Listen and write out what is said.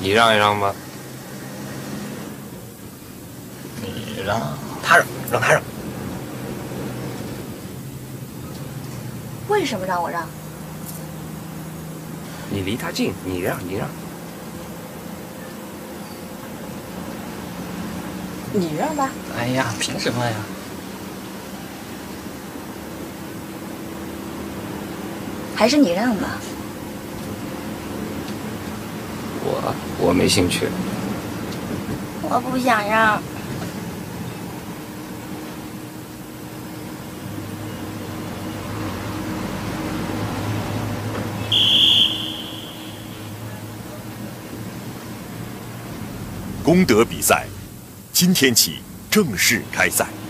你让一让吧。 你让他让，让他让。 为什么让我让？ 你离他近，你让。 你让吧。 哎呀，凭什么呀？ 还是你让吧。 我没兴趣。 我不想让。 功德比赛，今天起正式开赛。